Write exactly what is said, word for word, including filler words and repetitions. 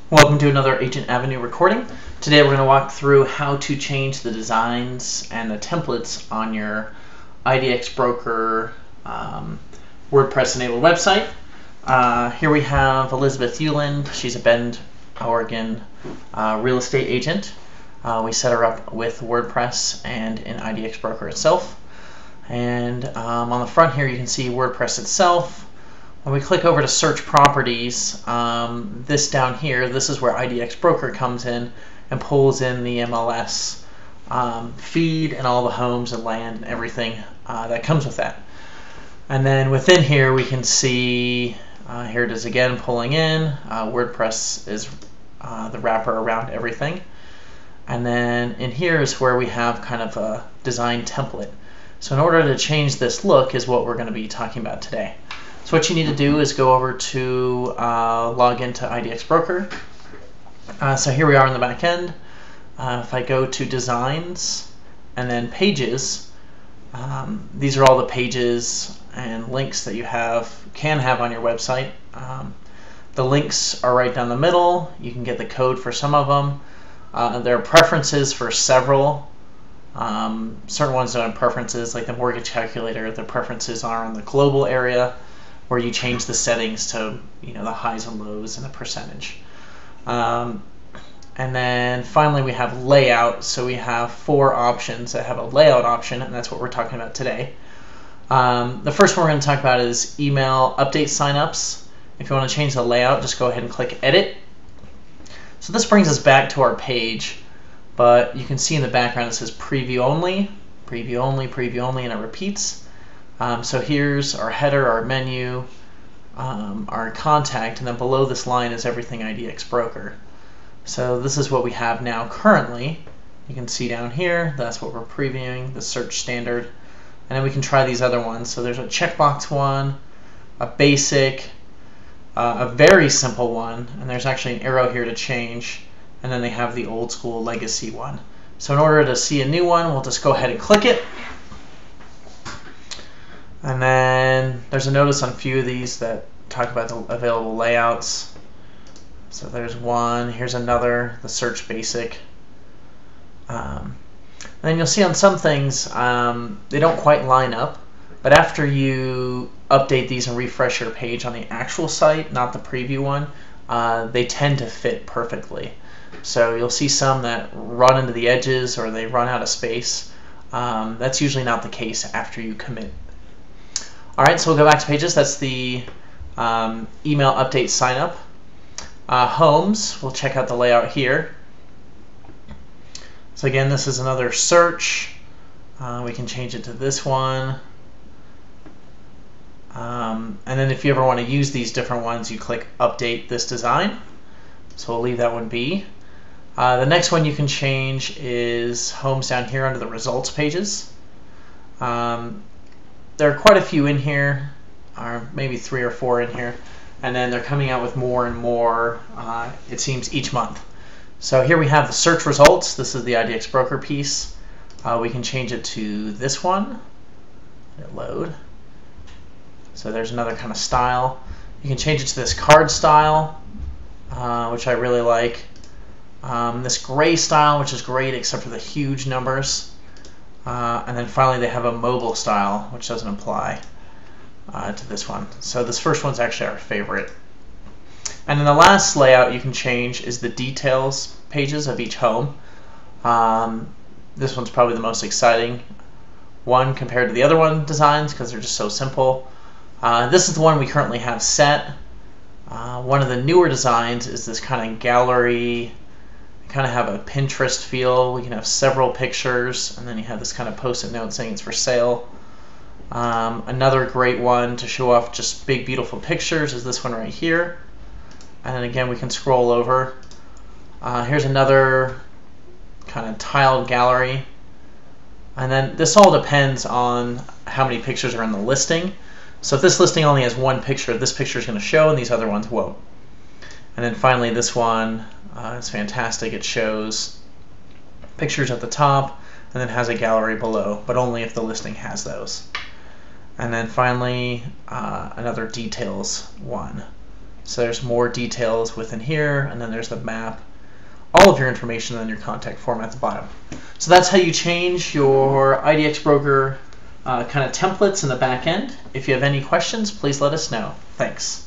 Welcome to another Agent Avenue recording. Today we're going to walk through how to change the designs and the templates on your I D X Broker um, WordPress enabled website. Uh, here we have Elizabeth Euland. She's a Bend, Oregon uh, real estate agent. Uh, we set her up with WordPress and in I D X Broker itself. And um, on the front here you can see WordPress itself. When we click over to search properties, um, this down here, this is where I D X Broker comes in and pulls in the M L S um, feed and all the homes and land and everything uh, that comes with that. And then within here we can see, uh, here it is again pulling in, uh, WordPress is uh, the wrapper around everything. And then in here is where we have kind of a design template. So in order to change this look is what we're going to be talking about today. So what you need to do is go over to uh, log into I D X Broker. Uh, so here we are in the back end. Uh, if I go to Designs and then Pages, um, these are all the pages and links that you have can have on your website. Um, the links are right down the middle. You can get the code for some of them. Uh, there are preferences for several. Um, certain ones don't have preferences, like the mortgage calculator. The preferences are in the global area, where you change the settings to, you know, the highs and lows and the percentage. Um, and then finally we have layout. So we have four options that have a layout option, and that's what we're talking about today. Um, the first one we're going to talk about is email update signups. If you want to change the layout, just go ahead and click edit. So this brings us back to our page, but you can see in the background it says preview only, preview only, preview only, and it repeats. Um, so here's our header, our menu, um, our contact, and then below this line is everything I D X Broker. So this is what we have now currently. You can see down here, that's what we're previewing, the search standard. And then we can try these other ones. So there's a checkbox one, a basic, uh, a very simple one, and there's actually an arrow here to change. And then they have the old school legacy one. So in order to see a new one, we'll just go ahead and click it. And then there's a notice on a few of these that talk about the available layouts. So there's one, here's another, the search basic. Um, and then you'll see on some things, um, they don't quite line up, but after you update these and refresh your page on the actual site, not the preview one, uh, they tend to fit perfectly. So you'll see some that run into the edges or they run out of space. Um, that's usually not the case after you commit. Alright, so we'll go back to pages. That's the um, email update sign up. Uh, homes, we'll check out the layout here. So again, this is another search. Uh, we can change it to this one. Um, and then if you ever want to use these different ones, you click update this design. So we'll leave that one be. Uh, the next one you can change is homes down here under the results pages. Um, There are quite a few in here, or maybe three or four in here, and then they're coming out with more and more, uh, it seems, each month. So here we have the search results. This is the I D X Broker piece. Uh, we can change it to this one. Let it load. So there's another kind of style. You can change it to this card style, uh, which I really like. Um, this gray style, which is great except for the huge numbers. Uh, and then finally they have a mobile style, which doesn't apply uh, to this one. So this first one's actually our favorite. And then the last layout you can change is the details pages of each home. Um, this one's probably the most exciting one compared to the other one designs because they're just so simple. Uh, this is the one we currently have set. Uh, one of the newer designs is this kind of gallery, kind of have a Pinterest feel. We can have several pictures, and then you have this kind of post-it note saying it's for sale. Um, another great one to show off just big, beautiful pictures is this one right here. And then again, we can scroll over. Uh, here's another kind of tiled gallery. And then this all depends on how many pictures are in the listing. So if this listing only has one picture, this picture is going to show, and these other ones won't. And then finally, this one uh, is fantastic. It shows pictures at the top and then has a gallery below, but only if the listing has those. And then finally, uh, another details one. So there's more details within here, and then there's the map, all of your information, and then your contact form at the bottom. So that's how you change your I D X Broker uh, kind of templates in the back end. If you have any questions, please let us know. Thanks.